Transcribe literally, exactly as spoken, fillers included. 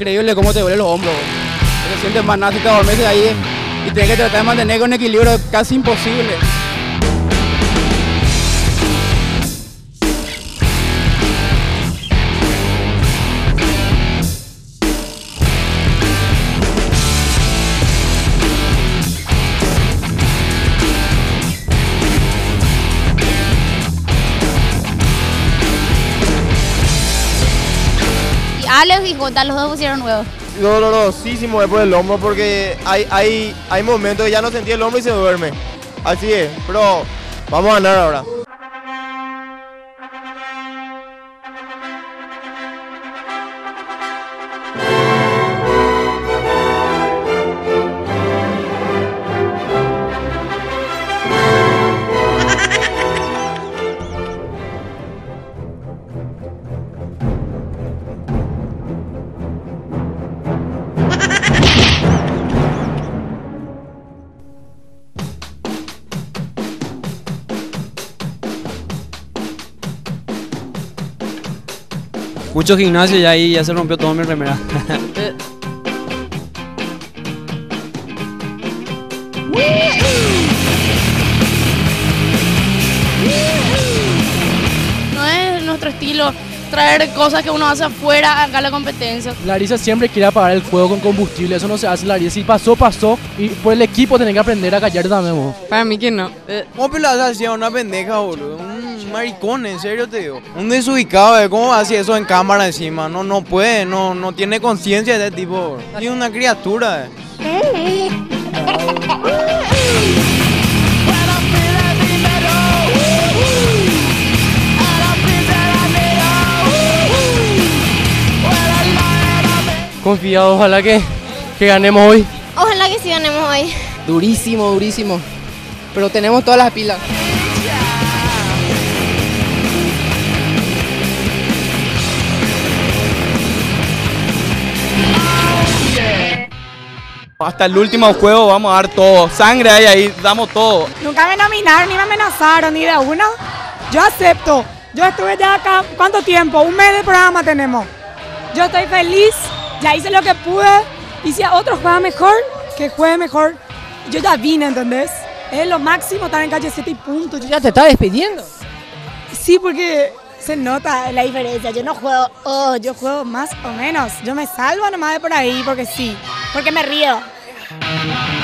increíble cómo te duelen los hombros. Te sientes más nada si te adormeces ahí y tienes que tratar de mantener con equilibrio, casi imposible. Alex y Jota, los dos pusieron nuevos. Dolorosísimo después del hombro porque hay, hay, hay momentos que ya no sentí el hombro y se duerme. Así es, pero vamos a ganar ahora. Mucho gimnasio y ahí ya se rompió todo mi remera. No es nuestro estilo traer cosas que uno hace afuera acá a la competencia. Larissa siempre quiere apagar el fuego con combustible, eso no se hace, Larissa. Si pasó, pasó. Y por el equipo tienen que aprender a callar también, vos. Para mí que no. ¿Cómo pelas hacía una pendeja, boludo? Un maricón, en serio te digo. Un desubicado, ¿eh? ¿Cómo hace eso en cámara encima? No, no puede, no, no tiene conciencia de ese tipo. Es una criatura, eh. Confiado, ojalá que, que ganemos hoy. Ojalá que sí ganemos hoy. Durísimo, durísimo. Pero tenemos todas las pilas. Hasta el último juego vamos a dar todo. Sangre hay ahí, damos todo. Nunca me nominaron, ni me amenazaron, ni de uno. Yo acepto. Yo estuve ya acá, ¿cuánto tiempo? Un mes de programa tenemos. Yo estoy feliz, ya hice lo que pude. Y si a otro juega mejor, que juegue mejor. Yo ya vine, ¿entendés? Es lo máximo estar en calle siete y punto. Yo ¿Ya te estás despidiendo? Sí, porque se nota la diferencia. Yo no juego, oh, yo juego más o menos. Yo me salvo nomás de por ahí porque sí, porque me río.